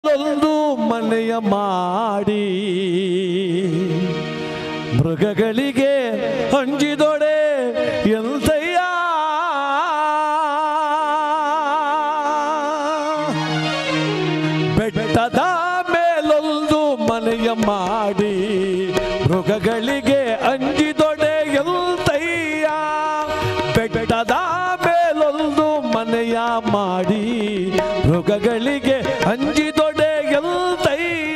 ಒಂದು ಮನೆಯ ಮಾಡಿ ಮೃಗಗಳಿಗೆ ಹಂಚಿದೊಡೆ ಎಂತಯ್ಯ ಬೆಟ್ಟದ ಮೇಲೊಂದು ಮನೆಯ ಮಾಡಿ ಮೃಗಗಳಿಗೆ ಅಂಜಿದೊಡೆ ಎಂತಯ್ಯ ಬೆಟ್ಟದ ಮೇಲೊಂದು ಮನೆಯ ಮಾಡಿ ಮೃಗಗಳಿಗೆ ಅಂಜಿದೊಡೆ ಎಂತಯ್ಯ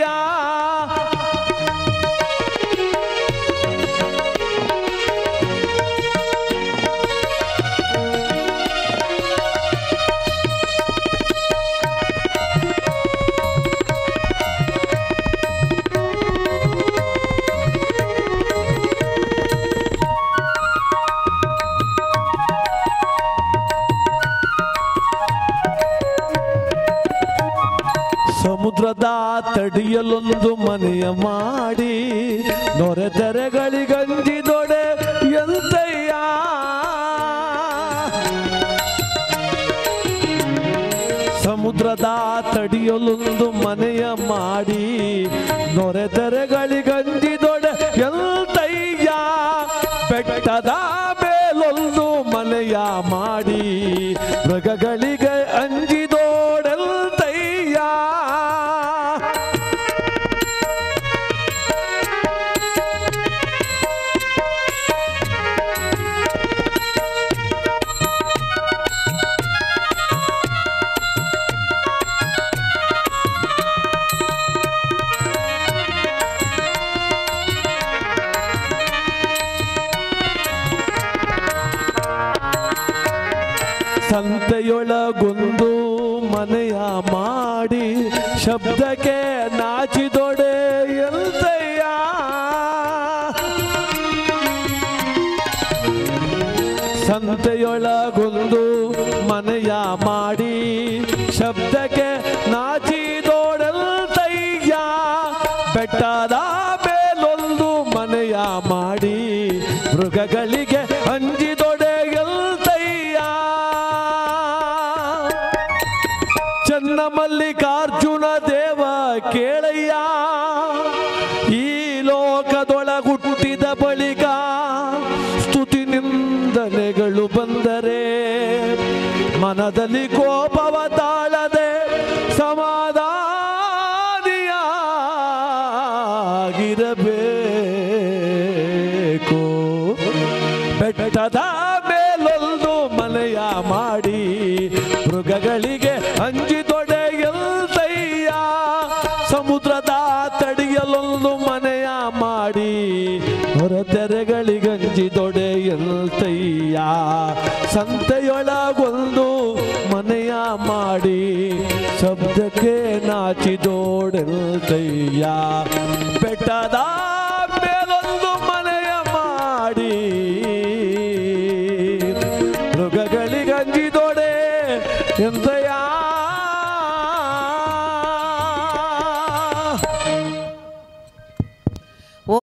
ಸಮುದ್ರದ ತಡಿಯಲೊಂದು ಮನೆಯ ಮಾಡಿ ನೊರೆತೆರೆಗಳಿಗಂಜಿದೊಡೆ ಎಂತಯ್ಯ ಸಮುದ್ರದ ತಡಿಯಲೊಂದು ಮನೆಯ ಮಾಡಿ ನೊರೆತೆರೆಗಳಿಗಂಜಿದೊಡೆ ಎಂತಯ್ಯ ಬೆಟ್ಟದ ಮೇಲೊಂದು ಮನೆಯ ಮಾಡಿ ಮೃಗಗಳಿಗೆ ಅಂಜಿದೋಡೆಲ್ತಯ್ಯ ಸಂತೆಯೊಳಗೊಂದು ಮನೆಯ ಮಾಡಿ ಶಬ್ದಕ್ಕೆ ನಾಚಿದೊಡೆ ಎಂತಯ್ಯ ಸಂತೆಯೊಳಗೊಂದು ಮನೆಯ ಮಾಡಿ ಶಬ್ದಕ್ಕೆ ನಾಚಿದೊಡೆಲ್ತಯ್ಯ ಬೆಟ್ಟದ ಮೇಲೊಂದು ಮನೆಯ ಮಾಡಿ ಮೃಗಗಳಿಗೆ ಅಂಜಿದೊಡೆ ಚನ್ನ ಮಲ್ಲಿಕಾರ್ಜುನ ದೇವ ಕೇಳಯ್ಯ ಈ ಲೋಕದೊಳಗುಟ್ಟಿದ ಬಳಿಕ ಸ್ತುತಿ ನಿಂದನೆಗಳು ಬಂದರೆ ಮನದಲ್ಲಿ ಕೋಪವ ತಾಳದೆ ಸಮಾಧಾನಿಯಾಗಿರಬೇಕು ಬೆಟ್ಟದ ಮೇಲೊಂದು ಮನೆಯ ಮಾಡಿ ಮೃಗಗಳಿಗೆ ಅಂಜಿದೊಡೆ ಎಂತಯ್ಯ ಸಮುದ್ರದ ತಡಿಯಲೊಂದು ಮನೆಯ ಮಾಡಿ ಹೊರತೆರೆಗಳಿಗಂಜಿದೊಡೆ ಎಂತಯ್ಯ ಸಂತೆಯೊಳಗೊಂದು ಮನೆಯ ಮಾಡಿ ಶಬ್ದಕ್ಕೆ ನಾಚಿದೋಡೆಲ್ತಯ್ಯ ಬೆಟ್ಟದ ಮೇಲೊಂದು ಮನೆಯ ಮಾಡಿ ಮೃಗಗಳಿಗಂಜಿದೊಡೆ ಎಂತಯ್ಯ